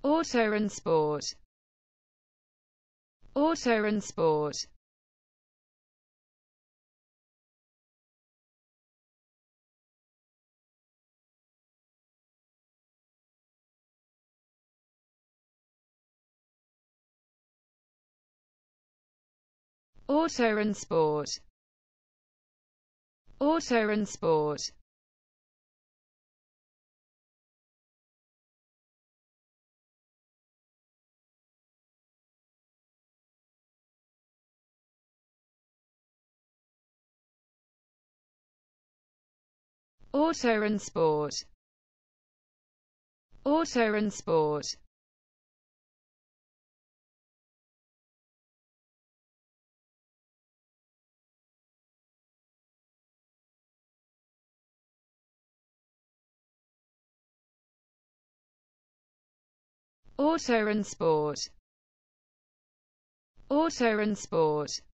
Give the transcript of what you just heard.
Auto and sport. Auto and sport. Auto and sport. Auto and sport. Auto and sport. Auto and sport. Auto and sport. Auto and sport.